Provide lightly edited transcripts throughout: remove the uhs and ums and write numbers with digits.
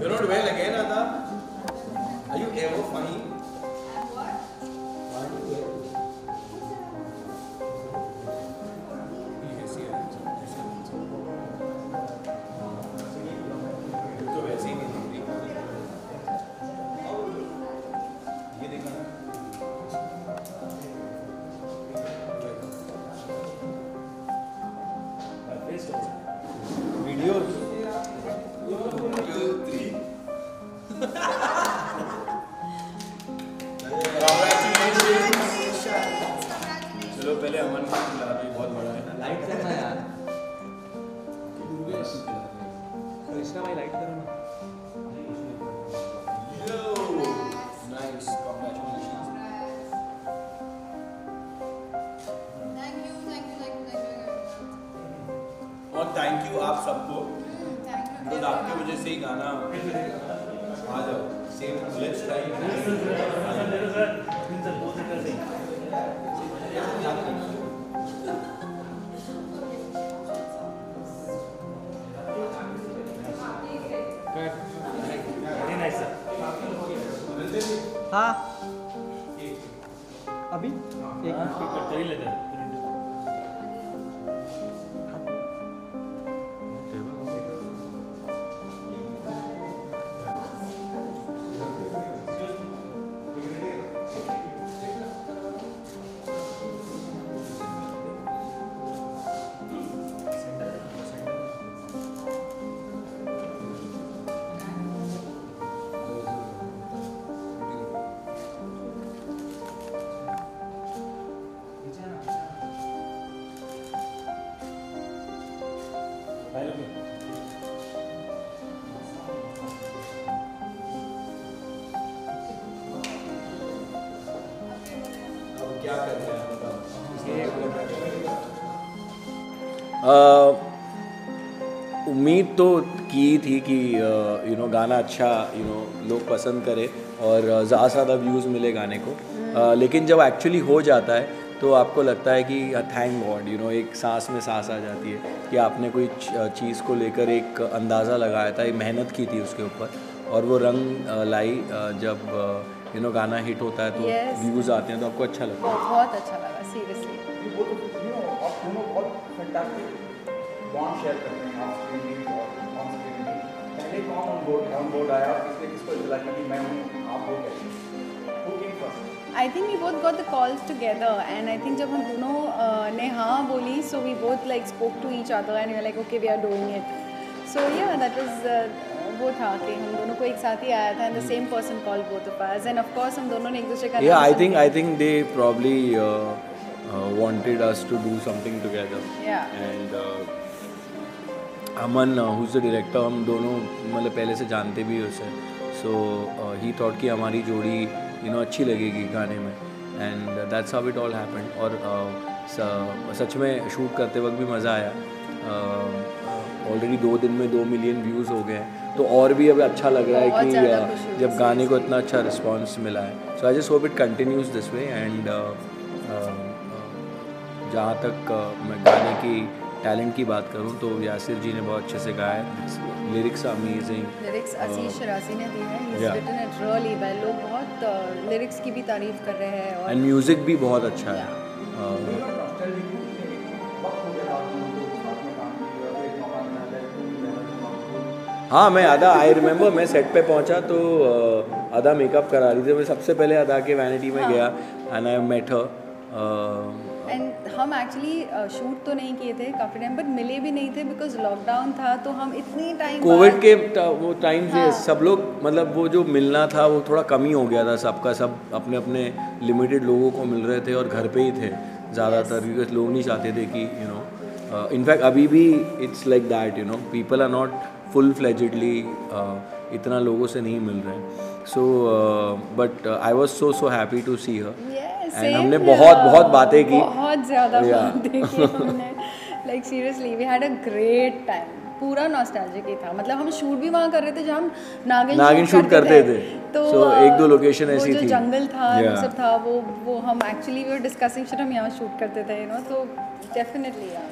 You're not well again, Ada? Are you ever funny? चलो पहले अमन को खिला दो, बहुत बड़ा है। लाइट करना यार। कृष्णा भाई लाइट करो ना। Nice, congratulations. Thank you. और थैंक यू आप सबको, Thank you. बिकॉज आपकी वजह से ही गाना आ जाओ। Same let's try. हाँ अभी एक क्या करते हैं बताओ। उम्मीद तो की थी कि गाना अच्छा लोग पसंद करें और ज़्यादा से ज़्यादा व्यूज़ मिले गाने को, लेकिन जब एक्चुअली हो जाता है तो आपको लगता है कि थैंक गॉड एक सांस में सांस आ जाती है कि आपने कोई चीज़ को लेकर एक अंदाज़ा लगाया था, एक मेहनत की थी उसके ऊपर और वो रंग लाई जब गाना हिट होता है तो व्यूज़ आते हैं तो आपको अच्छा लगता है। बहुत अच्छा लगा सीरियसली। आप दोनों बहुत फैंटास्टिक बॉन्ड शेयर करते हैं ऑफ स्क्रीन भी और ऑन स्क्रीन भी। पहले कौन ऑन बोर्ड आया, किसने किसको दिला कि मैं हूँ आप हो कैसे? Who came first? I think we both got the calls together and I think जब हम दोनों ने हाँ बोली so we both like spoke to each other and we were like okay we are doing it. So yeah that was वो था कि हम दोनों को एक साथ ही आया था and the same person called both of us and of course हम दोनों ने एक दूसरे का Yeah, नाम I think they probably wanted us to do something together. Yeah. And Aman, who's the director, हम दोनों मतलब पहले से जानते भी उसे, so he thought कि हमारी जोड़ी अच्छी लगेगी गाने में and that's how it all happened. और सच में शूट करते वक्त भी मज़ा आया। ऑलरेडी 2 दिन में 2 मिलियन व्यूज़ हो गए हैं तो और भी अब अच्छा लग रहा है कि जब गाने को इतना अच्छा रिस्पांस मिला है। So I just hope it continues this way and जहाँ तक मैं गाने की टैलेंट की बात करूँ तो यासिर जी ने बहुत अच्छे से गाया है, lyrics amazing. Lyrics Ashish Sharasi ने दी है, he is written it really well. लोग बहुत लिरिक्स की भी तारीफ कर रहे हैं और एंड म्यूज़िक भी बहुत अच्छा है। हाँ मैं अदा आई रिमेंबर मैं सेट पे पहुंचा तो अदा मेकअप करा रही थी। मैं सबसे पहले अदा के वैनिटी में गया and I met her. And हम एक्चुअली शूट तो नहीं किए थे काफ़ी टाइम बट मिले भी नहीं थे बिकॉज लॉकडाउन था तो हम इतनी टाइम कोविड के वो टाइम से सब लोग मतलब वो जो मिलना था वो थोड़ा कम ही हो गया था सबका, सब अपने अपने लिमिटेड लोगों को मिल रहे थे और घर पे ही थे ज़्यादातर बिकॉज लोग नहीं चाहते थे कि इनफैक्ट अभी भी it's like that people are not full fledgedly इतना लोगों से नहीं मिल रहे हैं। So but I was so happy to see her and हमने बहुत बातें की, बहुत ज़्यादा बातें की हमने। Like seriously we had a great time, पूरा नॉस्टैल्जिक ही था। मतलब हम शूट भी वहाँ कर रहे थे जहाँ हम नागिन शूट करते थे तो एक दो लोकेशन ऐसी थी, जंगल था वो सब था वो हम एक्चुअली वी वर डिस्कसिंग हम यहाँ शूट करते थे तो डेफिनेटली यार।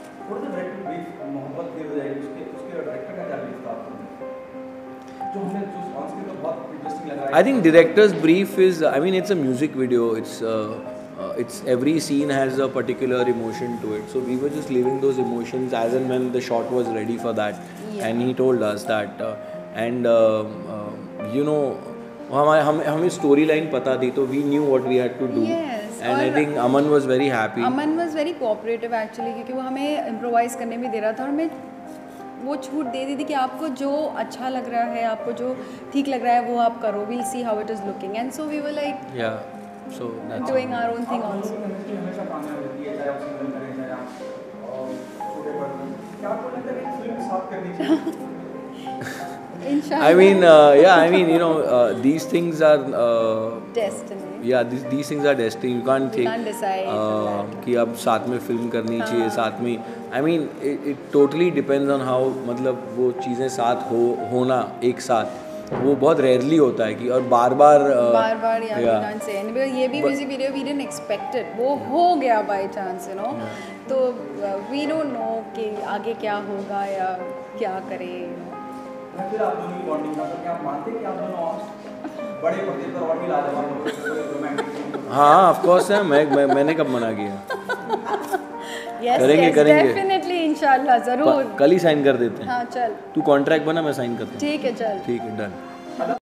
जो हमें जो ऑन स्क्रीन तो बहुत इंटरेस्टिंग लगा है। I think director's brief is, I mean, it's a music video. It's every scene has a particular emotion to it. So we were just living those emotions as and when the shot was ready for that. Yeah. And he told us that, you know, हमें story line पता थी, तो we knew what we had to do. Yes, And I और think Aman was very happy. Aman was very cooperative actually, क्योंकि वो हमें improvise करने भी दे रहा था और हमें वो छूट दे दी थी कि आपको जो अच्छा लग रहा है, आपको जो ठीक लग रहा है वो आप करो, we'll see how it is looking, and so we were like Yeah. So that's doing our own thing also. Chemistry हमेशा कामयाब रहती है, चाहे आप सिंगल करें चाहे आप छोटे बड़े। क्या आपको लगता है कि फिल्म साफ करनी चाहिए? इंशाल्लाह। I mean, yeah, I mean, you know, these things are, destiny. yeah, these things are destiny. You can't We think can't decide that. कि अब साथ में फिल्म करनी चाहिए, साथ में, I mean, it totally depends on how, मतलब वो चीज़ें साथ होना एक साथ, वो बहुत रेयरली होता है कि, और बार बार या वी कांट से एंड ये भी music video we didn't expect it, वो हो गया बाय चांस, यू नो, तो वी डोंट नो कि आगे क्या होगा या क्या करें। फिर आप दोनों की बॉन्डिंग का तो क्या आप मानते हैं कि आप दोनों बड़े पर्दे पर और भी लाजवाब हो सकते हैं, रोमांटिक? हाँ, ऑफ कोर्स है, मैंने कब मना किया? यस करेंगे। डेफिनेटली, इंशाल्लाह, ज़रूर। कल ही साइन कर देते हैं। हाँ चल, तू कॉन्ट्रैक्ट बना, मैं साइन करता हूँ। ठीक है, चल। ठीक है, डन।